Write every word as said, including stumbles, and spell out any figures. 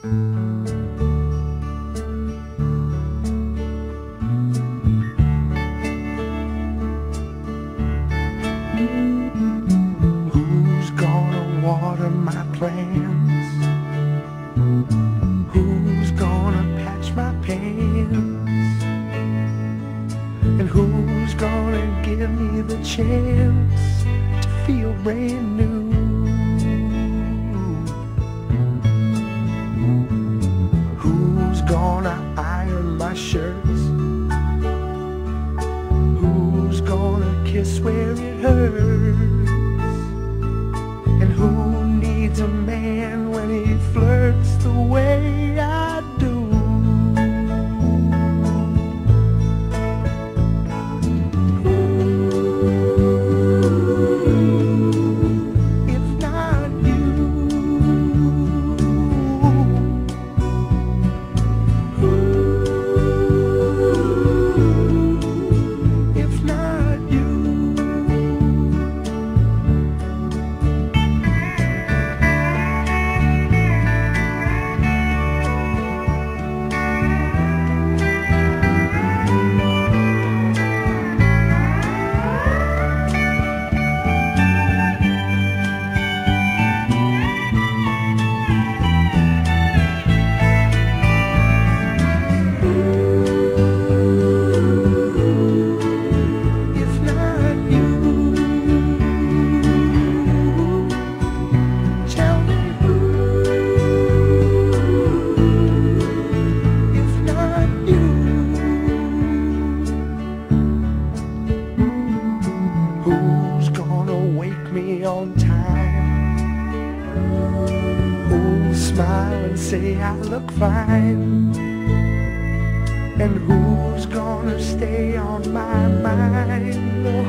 Who's gonna water my plants? Who's gonna patch my pants? And who's gonna give me the chance to feel brand new? Who's gonna iron my shirts? Who's gonna kiss where it hurts? And who needs a man when he flirts the way I do? If not you, if not you. Who's gonna wake me on time? Who'll smile and say I look fine? And who's gonna stay on my mind